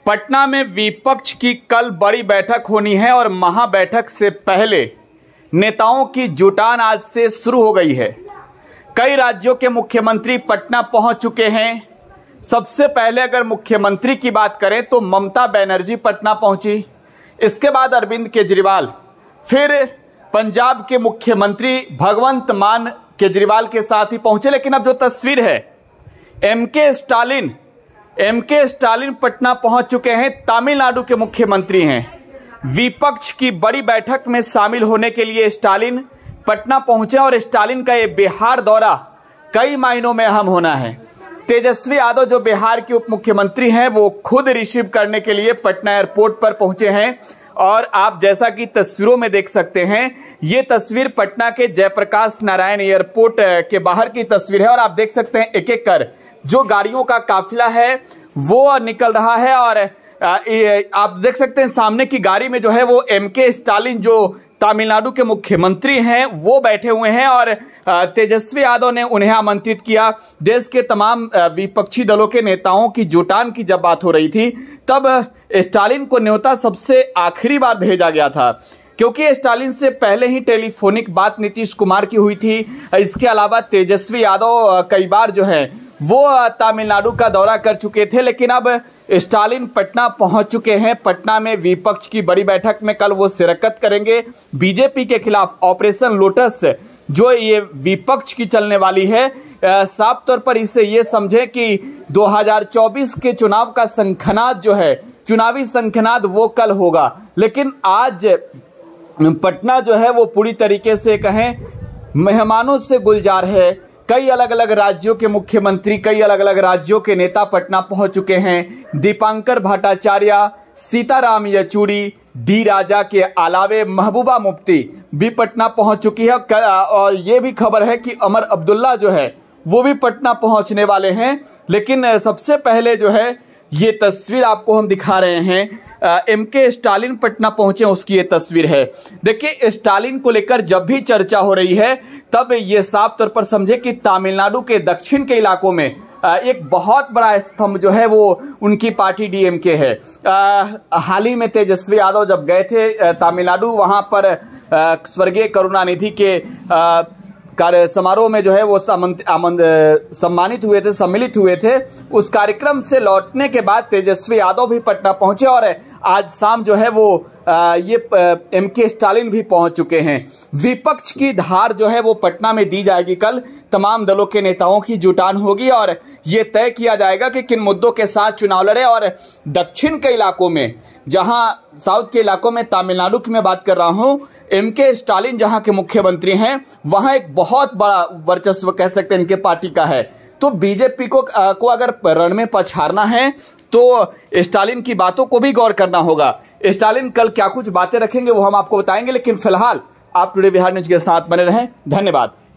पटना में विपक्ष की कल बड़ी बैठक होनी है और महाबैठक से पहले नेताओं की जुटान आज से शुरू हो गई है। कई राज्यों के मुख्यमंत्री पटना पहुंच चुके हैं। सबसे पहले अगर मुख्यमंत्री की बात करें तो ममता बनर्जी पटना पहुंची, इसके बाद अरविंद केजरीवाल, फिर पंजाब के मुख्यमंत्री भगवंत मान केजरीवाल के साथ ही पहुंचे। लेकिन अब जो तस्वीर है, एम के स्टालिन पटना पहुंच चुके हैं। तमिलनाडु के मुख्यमंत्री हैं। विपक्ष की बड़ी बैठक में शामिल होने के लिए स्टालिन पटना पहुंचे और स्टालिन का ये बिहार दौरा कई मायनों में अहम होना है। तेजस्वी यादव जो बिहार के उप मुख्यमंत्री हैं, वो खुद रिसीव करने के लिए पटना एयरपोर्ट पर पहुंचे हैं। और आप जैसा कि तस्वीरों में देख सकते हैं, ये तस्वीर पटना के जयप्रकाश नारायण एयरपोर्ट के बाहर की तस्वीर है। और आप देख सकते हैं एक एक कर जो गाड़ियों का काफिला है वो निकल रहा है। और आप देख सकते हैं सामने की गाड़ी में जो है वो एम के स्टालिन जो तमिलनाडु के मुख्यमंत्री हैं वो बैठे हुए हैं। और तेजस्वी यादव ने उन्हें आमंत्रित किया। देश के तमाम विपक्षी दलों के नेताओं की जुटान की जब बात हो रही थी, तब स्टालिन को न्योता सबसे आखिरी बार भेजा गया था, क्योंकि स्टालिन से पहले ही टेलीफोनिक बात नीतीश कुमार की हुई थी। इसके अलावा तेजस्वी यादव कई बार जो है वो तमिलनाडु का दौरा कर चुके थे। लेकिन अब स्टालिन पटना पहुंच चुके हैं। पटना में विपक्ष की बड़ी बैठक में कल वो शिरकत करेंगे। बीजेपी के खिलाफ ऑपरेशन लोटस जो ये विपक्ष की चलने वाली है, साफ तौर पर इसे ये समझे कि 2024 के चुनाव का शंखनाद जो है, चुनावी शंखनाद, वो कल होगा। लेकिन आज पटना जो है वो पूरी तरीके से कहें मेहमानों से गुलजार है। कई अलग अलग राज्यों के मुख्यमंत्री, कई अलग अलग राज्यों के नेता पटना पहुंच चुके हैं। दीपांकर भट्टाचार्य, सीताराम येचुरी, डी राजा के अलावे महबूबा मुफ्ती भी पटना पहुंच चुकी है। और ये भी खबर है कि अमर अब्दुल्ला जो है वो भी पटना पहुंचने वाले हैं। लेकिन सबसे पहले जो है ये तस्वीर आपको हम दिखा रहे हैं, एम के स्टालिन पटना पहुंचे उसकी ये तस्वीर है। देखिए, स्टालिन को लेकर जब भी चर्चा हो रही है तब ये साफ तौर पर समझे कि तमिलनाडु के दक्षिण के इलाकों में एक बहुत बड़ा स्तंभ जो है वो उनकी पार्टी डीएमके है। हाल ही में तेजस्वी यादव जब गए थे तमिलनाडु, वहां पर स्वर्गीय करुणानिधि के कार्य समारोह में जो है वो सम्मानित हुए थे, सम्मिलित हुए थे। उस कार्यक्रम से लौटने के बाद तेजस्वी यादव भी पटना पहुंचे और आज शाम जो है वो ये एम के स्टालिन भी पहुंच चुके हैं। विपक्ष की धार जो है वो पटना में दी जाएगी। कल तमाम दलों के नेताओं की जुटान होगी और ये तय किया जाएगा कि किन मुद्दों के साथ चुनाव लड़े। और दक्षिण के इलाकों में, जहां साउथ के इलाकों में, तमिलनाडु की मैं बात कर रहा हूं, एम के स्टालिन जहां के मुख्यमंत्री हैं, वहां एक बहुत बड़ा वर्चस्व कह सकते हैं इनके पार्टी का है। तो बीजेपी को अगर रण में पछाड़ना है तो स्टालिन की बातों को भी गौर करना होगा। स्टालिन कल क्या कुछ बातें रखेंगे वो हम आपको बताएंगे। लेकिन फिलहाल आप टुडे बिहार न्यूज के साथ बने रहें। धन्यवाद।